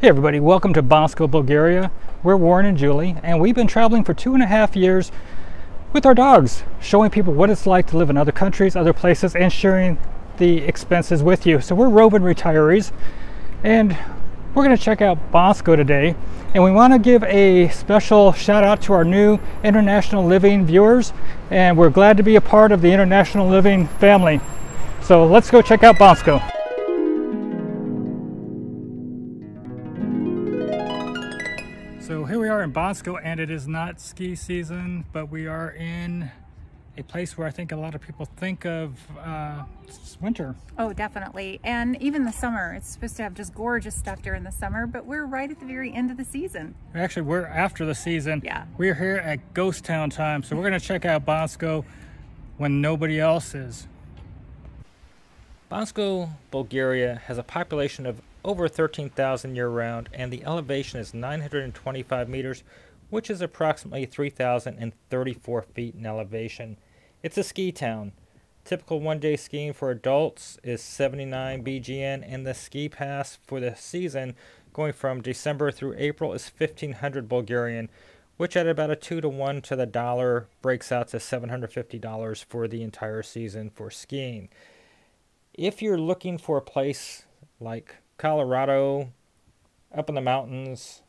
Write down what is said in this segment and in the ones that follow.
Hey everybody, welcome to Bansko, Bulgaria. We're Warren and Julie, and we've been traveling for 2.5 years with our dogs, showing people what it's like to live in other countries, other places, and sharing the expenses with you. So we're roving retirees, and we're going to check out Bansko today, and we want to give a special shout out to our new International Living viewers, and we're glad to be a part of the International Living family. So let's go check out Bansko. So here we are in Bansko, and it is not ski season, but we are in a place where I think a lot of people think of winter. Oh, definitely. And even the summer. It's supposed to have just gorgeous stuff during the summer, but we're right at the very end of the season. Actually, we're after the season. Yeah. We're here at Ghost Town time, so we're going to check out Bansko when nobody else is. Bansko, Bulgaria has a population of over 13,000 year-round, and the elevation is 925 meters, which is approximately 3,034 feet in elevation. It's a ski town. Typical one-day skiing for adults is 79 BGN, and the ski pass for the season going from December through April is 1,500 Bulgarian, which at about a 2-to-1 to the dollar breaks out to $750 for the entire season for skiing. If you're looking for a place like Colorado, up in the mountains,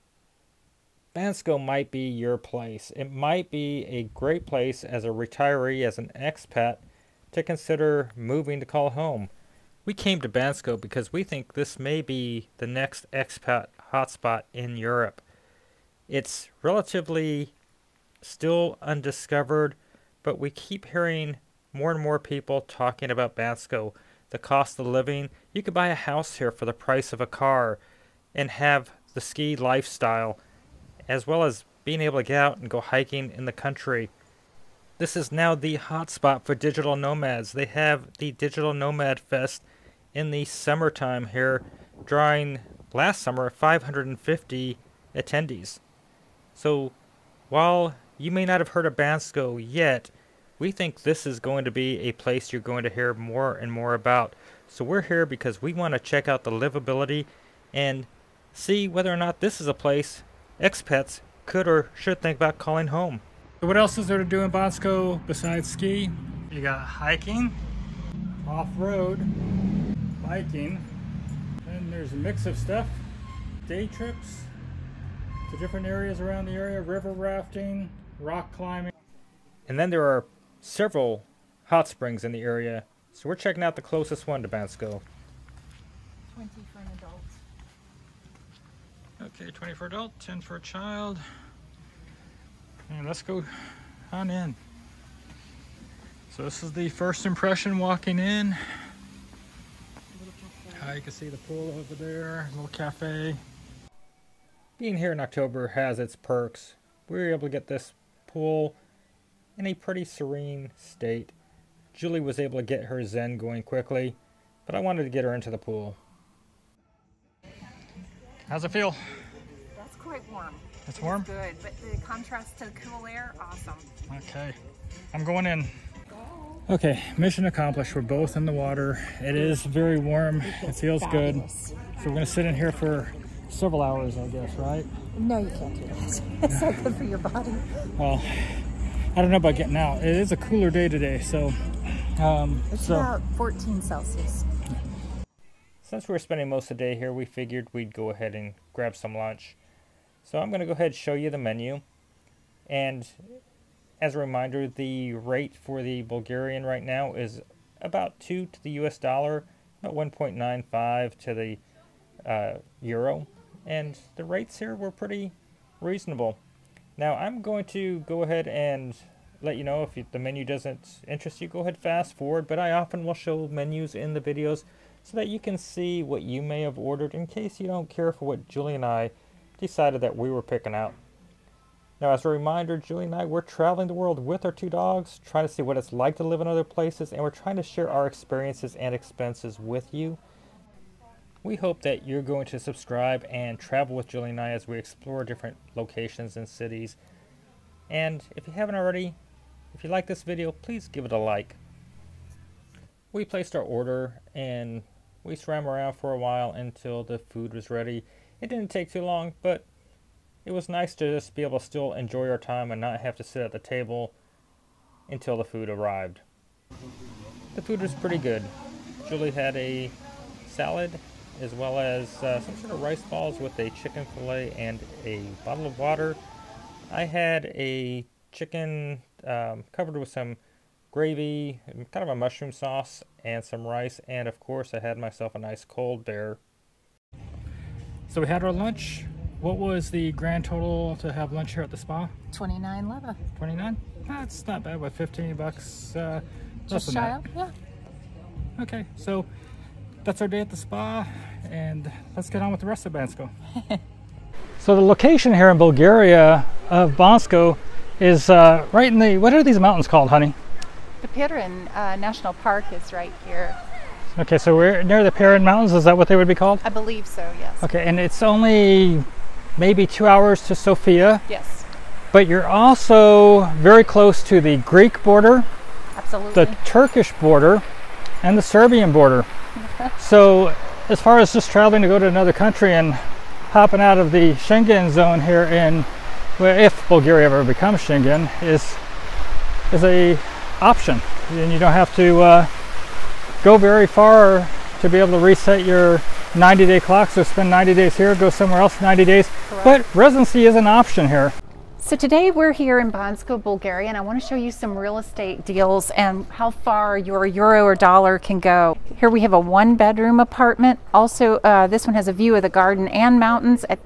Bansko might be your place. It might be a great place as a retiree, as an expat, to consider moving to call home. We came to Bansko because we think this may be the next expat hotspot in Europe. It's relatively still undiscovered, but we keep hearing more and more people talking about Bansko. The cost of living, you could buy a house here for the price of a car and have the ski lifestyle, as well as being able to get out and go hiking in the country. This is now the hotspot for digital nomads. They have the Digital Nomad Fest in the summertime here, drawing last summer 550 attendees. So while you may not have heard of Bansko yet, we think this is going to be a place you're going to hear more and more about. So we're here because we want to check out the livability and see whether or not this is a place expats could or should think about calling home. So what else is there to do in Bansko besides ski? You got hiking, off-road, biking, and there's a mix of stuff. Day trips to different areas around the area, river rafting, rock climbing. And then there are several hot springs in the area, so we're checking out the closest one to Bansko. 20 for an adult. Okay, 20 for adult, 10 for a child. And let's go on in. So this is the first impression walking in. You can see the pool over there, a little cafe. Being here in October has its perks. We were able to get this pool in a pretty serene state. Julie was able to get her zen going quickly, but I wanted to get her into the pool. How's it feel? That's quite warm. It's warm? It's good, but the contrast to the cool air, awesome. Okay, I'm going in. Okay, mission accomplished. We're both in the water. It is very warm. It feels good. So we're gonna sit in here for several hours, I guess, right? No, you can't do that. It's not good for your body. Well, I don't know about getting out. It is a cooler day today, so It's about 14 Celsius. Since we're spending most of the day here, we figured we'd go ahead and grab some lunch. So I'm going to go ahead and show you the menu. And as a reminder, the rate for the Bulgarian right now is about 2 to the US dollar, about 1.95 to the euro. And the rates here were pretty reasonable. Now I'm going to go ahead and let you know if the menu doesn't interest you, go ahead fast forward, but I often will show menus in the videos so that you can see what you may have ordered in case you don't care for what Julie and I decided that we were picking out. Now as a reminder, Julie and I, we're traveling the world with our 2 dogs, trying to see what it's like to live in other places, and we're trying to share our experiences and expenses with you. We hope that you're going to subscribe and travel with Julie and I as we explore different locations and cities. And if you haven't already, if you like this video, please give it a like. We placed our order and we swam around for a while until the food was ready. It didn't take too long, but it was nice to just be able to still enjoy our time and not have to sit at the table until the food arrived. The food was pretty good. Julie had a salad as well as some sort of rice balls with a chicken fillet and a bottle of water. I had a chicken covered with some gravy, kind of a mushroom sauce, and some rice, and of course I had myself a nice cold beer. So we had our lunch. What was the grand total to have lunch here at the spa? $29 leva. 29? That's not bad. With 15 bucks, less Just than shy that. of, yeah. Okay, so that's our day at the spa, and let's get on with the rest of Bansko. So the location here in Bulgaria of Bansko is right in the, what are these mountains called, honey? The Pirin National Park is right here. Okay, so we're near the Pirin Mountains. Is that what they would be called? I believe so, yes. Okay, and it's only maybe 2 hours to Sofia. Yes, But you're also very close to the Greek border, absolutely. the Turkish border, and the Serbian border. So as far as just traveling to go to another country and hopping out of the Schengen zone here in, well, if Bulgaria ever becomes Schengen, is a option. And you don't have to go very far to be able to reset your 90-day clock. So spend 90 days here, go somewhere else 90 days. Correct. But residency is an option here. So today we're here in Bansko, Bulgaria, and I want to show you some real estate deals and how far your euro or dollar can go. Here we have a 1-bedroom apartment. Also, this one has a view of the garden and mountains at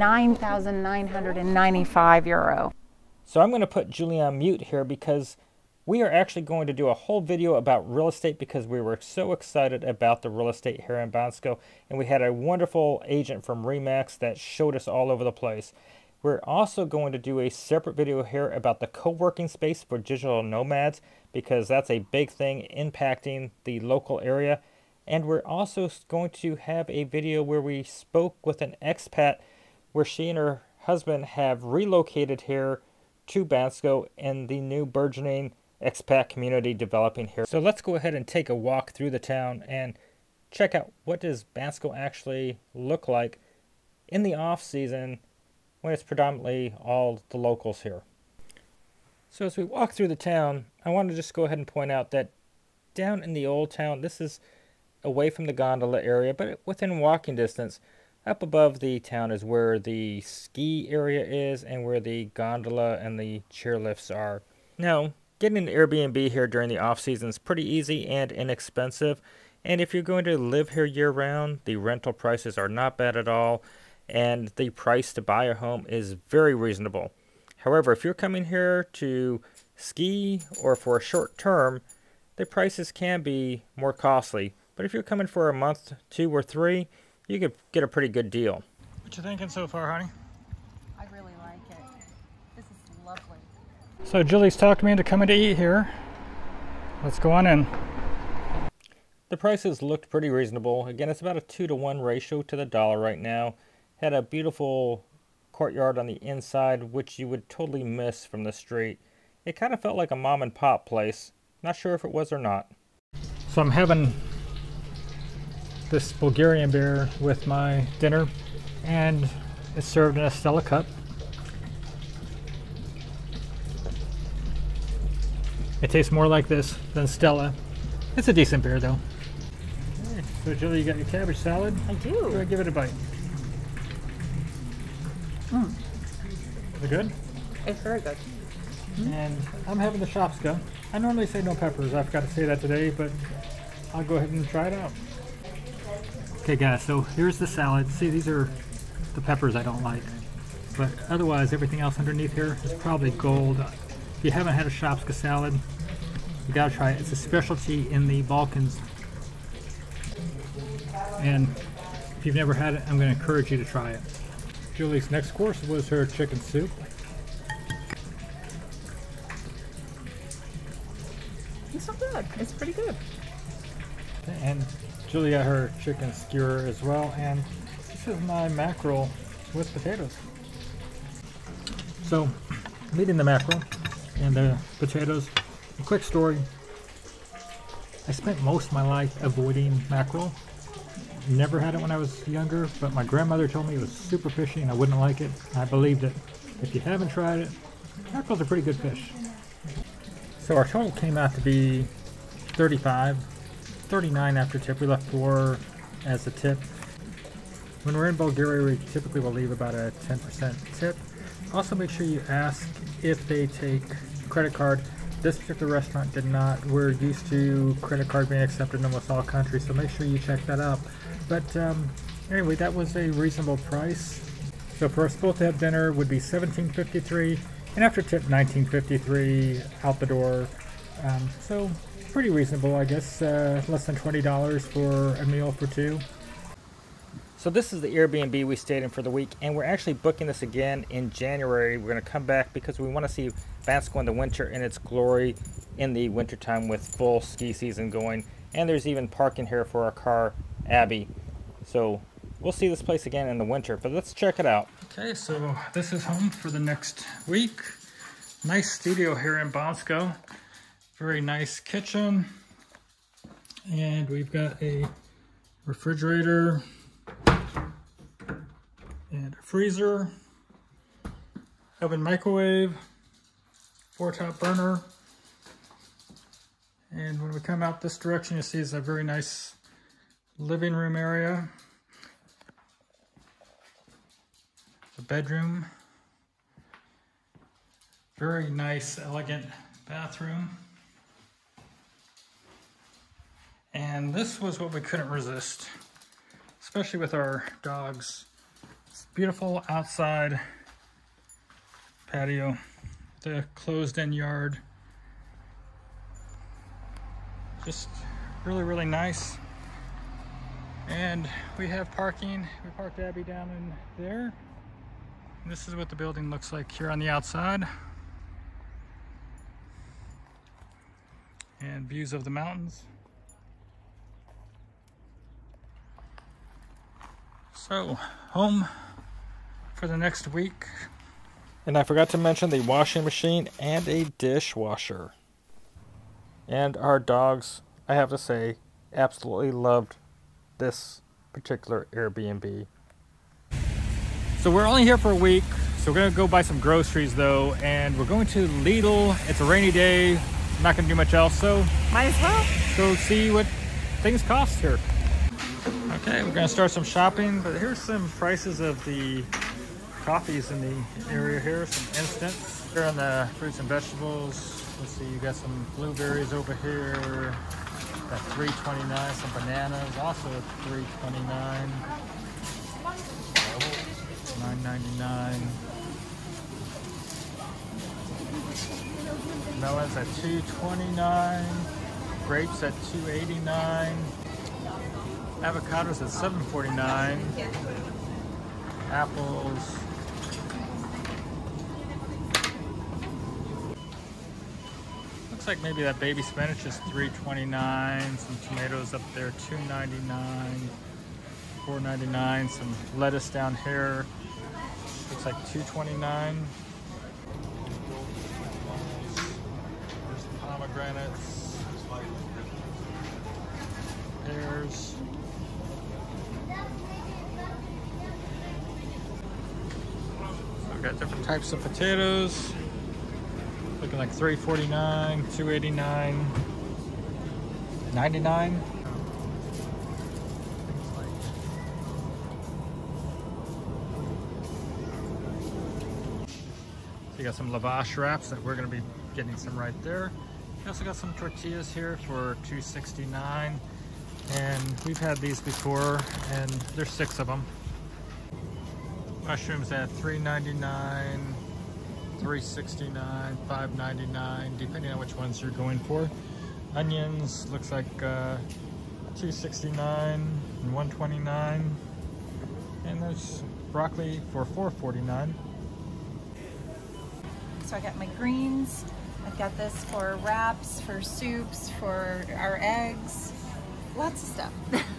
39,995 euro. So I'm going to put Julie on mute here because we are actually going to do a whole video about real estate because we were so excited about the real estate here in Bansko, and we had a wonderful agent from RE/MAX that showed us all over the place. We're also going to do a separate video here about the co-working space for digital nomads because that's a big thing impacting the local area. And we're also going to have a video where we spoke with an expat where she and her husband have relocated here to Bansko and the new burgeoning expat community developing here. So let's go ahead and take a walk through the town and check out what does Bansko actually look like in the off season when it's predominantly all the locals here. So as we walk through the town, I want to just go ahead and point out that down in the old town, this is away from the gondola area, but within walking distance, up above the town is where the ski area is and where the gondola and the chairlifts are. Now, getting an Airbnb here during the off season is pretty easy and inexpensive, and if you're going to live here year-round, the rental prices are not bad at all, and the price to buy a home is very reasonable. However, if you're coming here to ski or for a short term, the prices can be more costly. But if you're coming for a month, 2 or 3, you could get a pretty good deal. What you thinking so far, honey? I really like it. This is lovely. So Julie's talked me into coming to eat here. Let's go on in. The prices looked pretty reasonable. Again, it's about a 2-to-1 ratio to the dollar right now. Had a beautiful courtyard on the inside, which you would totally miss from the street. It kind of felt like a mom and pop place. Not sure if it was or not. So I'm having this Bulgarian beer with my dinner, and it's served in a Stella cup. It tastes more like this than Stella. It's a decent beer though. Okay, so Julie, you got your cabbage salad? I do. Go ahead, give it a bite. Is it good? It's very good. And I'm having the Shopska. I normally say no peppers. I forgot to say that today, but I'll go ahead and try it out. Okay guys, so here's the salad. See, these are the peppers I don't like. But otherwise, everything else underneath here is probably gold. If you haven't had a Shopska salad, you gotta try it. It's a specialty in the Balkans. And if you've never had it, I'm gonna encourage you to try it. Julie's next course was her chicken soup. It's not bad. It's pretty good. And Julie got her chicken skewer as well, and this is my mackerel with potatoes. So, I'm eating the mackerel and the potatoes. A quick story. I spent most of my life avoiding mackerel, never had it when I was younger, but my grandmother told me it was super fishy and I wouldn't like it. I believed it. If you haven't tried it, mackerel's a pretty good fish. So our total came out to be 35, 39 after tip. We left 4 as a tip. When we're in Bulgaria, we typically will leave about a 10% tip. Also make sure you ask if they take credit card. This particular restaurant did not. We're used to credit card being accepted in almost all countries, so make sure you check that out. But anyway, that was a reasonable price. So for us both to have dinner would be $17.53, and after tip $19.53 out the door. So pretty reasonable, I guess. Less than $20 for a meal for 2. So this is the Airbnb we stayed in for the week, and we're actually booking this again in January. We're going to come back because we want to see Bansko in the winter in its glory in the wintertime with full ski season going. And there's even parking here for our car, Abby. So we'll see this place again in the winter, but let's check it out. Okay, so this is home for the next week. Nice studio here in Bansko. Very nice kitchen. And we've got a refrigerator and a freezer, oven microwave, 4-top burner. And when we come out this direction, you see it's a very nice living room area. The bedroom. Very nice, elegant bathroom. And this was what we couldn't resist, especially with our dogs. It's beautiful outside patio, the closed-in yard. Just really, really nice. And we have parking. We parked Abby down in there. And this is what the building looks like here on the outside. And views of the mountains. So, home for the next week. And I forgot to mention the washing machine and a dishwasher. And our dogs, I have to say, absolutely loved this particular Airbnb. So we're only here for a week, so we're gonna go buy some groceries though, and we're going to Lidl. It's a rainy day, I'm not gonna do much else, so Might as well. go see what things cost here. Okay, we're gonna start some shopping, but here's some prices of the coffees in the area here, some instant. Here on the fruits and vegetables, let's see, you got some blueberries over here, got $3.29, some bananas, also $3.29, $9.99. Melons at $2.29, grapes at $2.89, avocados at $7.49, apples. Looks like maybe that baby spinach is $3.29, some tomatoes up there $2.99, $4.99, some lettuce down here, looks like $2.29. There's pomegranates, pears. So we've got different types of potatoes. Looking like $3.49, $2.89, $99. So you got some lavash wraps that we're going to be getting some right there. We also got some tortillas here for $2.69, and we've had these before, and there's 6 of them. Mushrooms at $3.99. $3.69, $5.99, depending on which ones you're going for. Onions looks like $2.69 and $1.29, and there's broccoli for $4.49. So I got my greens. I've got this for wraps, for soups, for our eggs. Lots of stuff.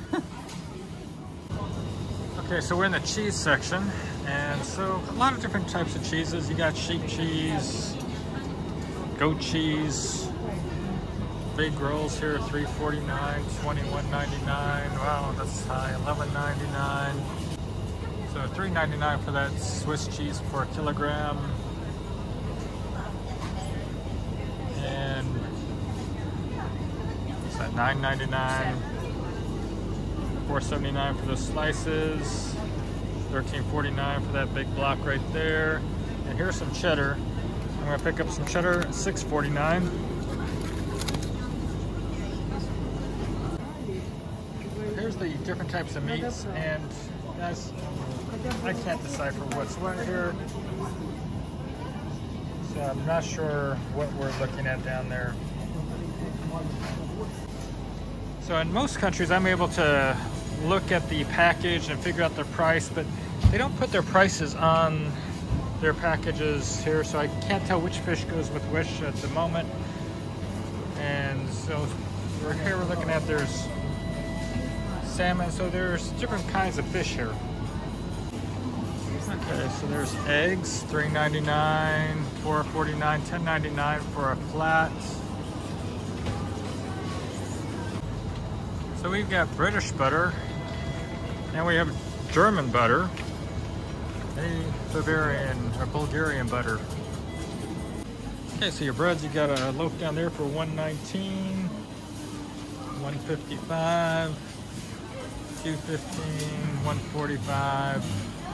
Okay, so we're in the cheese section, and so a lot of different types of cheeses. You got sheep cheese, goat cheese, big rolls here, $3.49, $21.99. Wow, that's high. $11.99. So $3.99 for that Swiss cheese for a kilogram. And what's that? $9.99. $4.79 for the slices. $13.49 for that big block right there. And here's some cheddar. I'm gonna pick up some cheddar at $6.49. Here's the different types of meats, and guys, I can't decipher what's what here. So I'm not sure what we're looking at down there. So in most countries, I'm able to look at the package and figure out their price, but they don't put their prices on their packages here, so I can't tell which fish goes with which at the moment. And so we're looking at, there's salmon, so there's different kinds of fish here. Okay, so there's eggs, $3.99, $4.49, $10.99 for a flat. So we've got British butter, and we have German butter, a Bavarian or Bulgarian butter. Okay, so your breads, you got a loaf down there for $1.19, $1.55, $2.15, $1.45.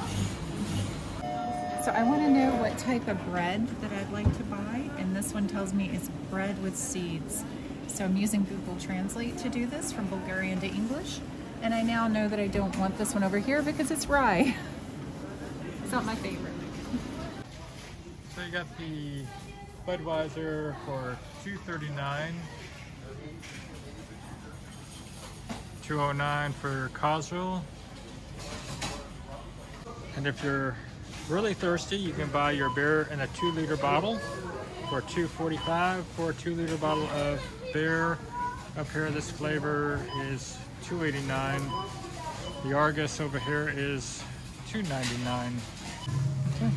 So I want to know what type of bread that I'd like to buy, and this one tells me it's bread with seeds. So I'm using Google Translate to do this from Bulgarian to English, and I now know that I don't want this one over here because it's rye. It's not my favorite. So you got the Budweiser for $2.39, $2.09 for Coswell, and if you're really thirsty, you can buy your beer in a 2-liter bottle for $2.45 for a 2-liter bottle of beer. Up here, this flavor is $2.89. The Argus over here is $2.99. Okay.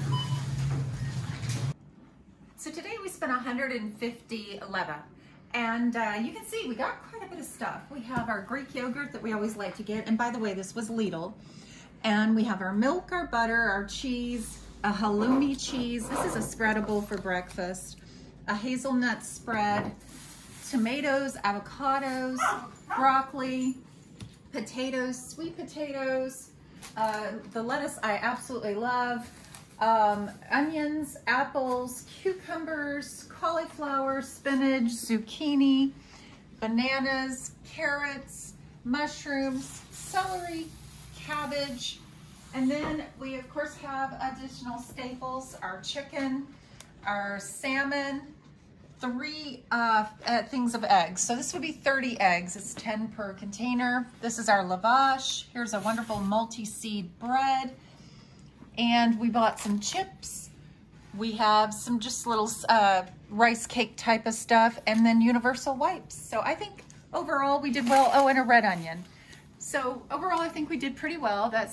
So today we spent $150 leva, and you can see we got quite a bit of stuff. We have our Greek yogurt that we always like to get, and by the way, this was Lidl. And we have our milk, our butter, our cheese, a halloumi cheese. This is a spreadable for breakfast. A hazelnut spread, tomatoes, avocados, broccoli, potatoes, sweet potatoes. The lettuce I absolutely love. Onions, apples, cucumbers, cauliflower, spinach, zucchini, bananas, carrots, mushrooms, celery, cabbage, and then we of course have additional staples, our chicken, our salmon, 3 things of eggs. So this would be 30 eggs. It's 10 per container. This is our lavash. Here's a wonderful multi-seed bread, and we bought some chips. We have some just little rice cake type of stuff, and then universal wipes. So I think overall we did well. Oh, and a red onion. So overall, I think we did pretty well. That's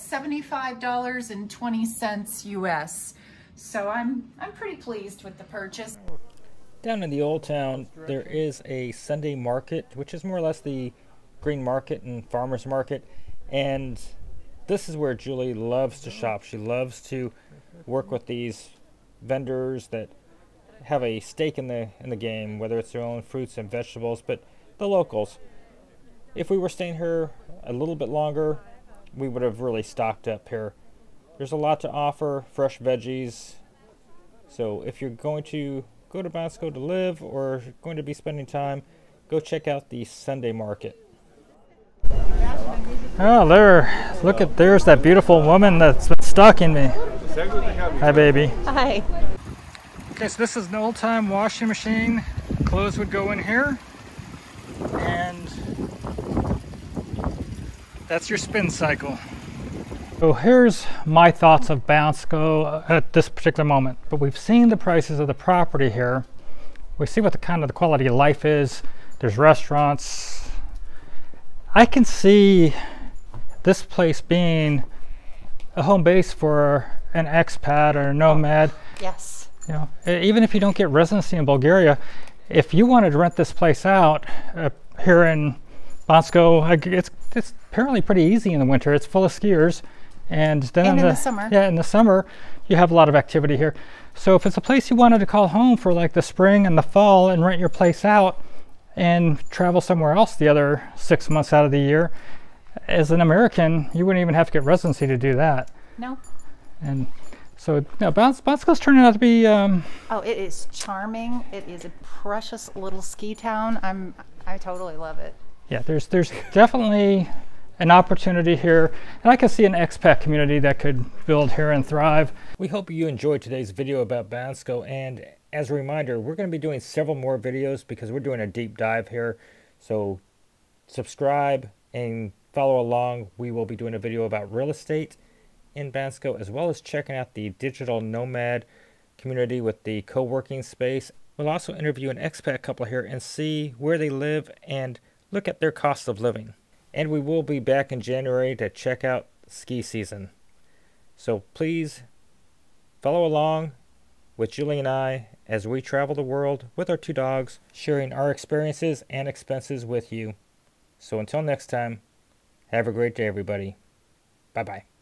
$75.20 US. So I'm pretty pleased with the purchase. Down in the Old Town, there is a Sunday market, which is more or less the green market and farmers market. And this is where Julie loves to shop. She loves to work with these vendors that have a stake in the game, whether it's their own fruits and vegetables, but the locals. If we were staying here a little bit longer, we would have really stocked up here. There's a lot to offer, fresh veggies. So if you're going to go to Bansko to live or going to be spending time, go check out the Sunday market. Oh, there. Look at, there's that beautiful woman that's been stalking me. Hi, baby. Hi. Okay, so this is an old-time washing machine. Clothes would go in here. And that's your spin cycle. So here's my thoughts of Bansko at this particular moment. But we've seen the prices of the property here. We see what the kind of the quality of life is. There's restaurants. I can see this place being a home base for an expat or a nomad. Yes. You know, even if you don't get residency in Bulgaria, if you wanted to rent this place out here in Bansko, it's apparently pretty easy in the winter. It's full of skiers, and then in the summer. Yeah, in the summer, you have a lot of activity here. So if it's a place you wanted to call home for like the spring and the fall and rent your place out and travel somewhere else the other 6 months out of the year, as an American, you wouldn't even have to get residency to do that. No. And so Bansko's turning out to be. Oh, it is charming. It is a precious little ski town. I totally love it. Yeah, there's definitely an opportunity here, and I can see an expat community that could build here and thrive. We hope you enjoyed today's video about Bansko, and as a reminder, we're going to be doing several more videos because we're doing a deep dive here. So subscribe and follow along. We will be doing a video about real estate in Bansko, as well as checking out the digital nomad community with the co-working space. We'll also interview an expat couple here and see where they live and look at their cost of living. And we will be back in January to check out ski season. So please follow along with Julie and I as we travel the world with our 2 dogs, sharing our experiences and expenses with you. So until next time, have a great day, everybody. Bye-bye.